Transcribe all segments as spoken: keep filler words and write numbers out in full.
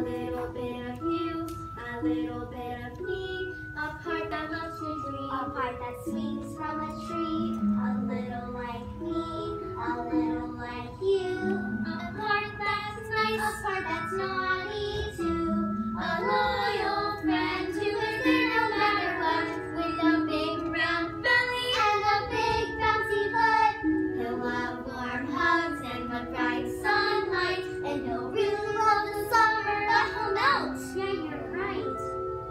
little bit of you, a little bit of me, a part that loves to dream, a part that swings from a tree, a little like me, a little like you, a part that's nice, a part that's naughty too, a loyal friend who is there no matter what, with a big round belly and a big bouncy butt. He'll love warm hugs and the bright sunlight, and he'll really love the summer, but he'll melt. Yeah, you're right.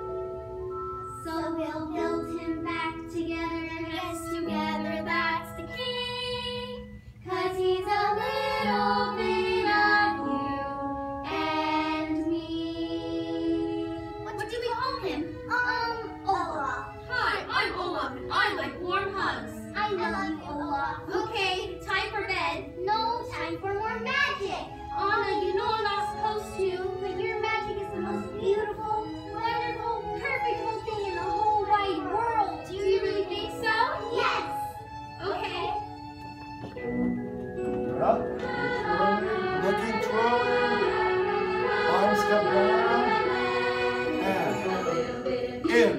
So we'll build him back together, and yes, together that's the key. 'Cause he's a little bit of you and me. What do we call him? Um, Olaf. Hi, I'm Olaf, and I like warm hugs. I love you, Olaf. Okay, time for bed. No, time for more magic. Anna, you know I'm not supposed to. But your magic is the most beautiful, wonderful, perfect thing in the whole wide world. Do you really think so? Yes. Okay. You're up, twirling, looking, twirling, arms come down, and in.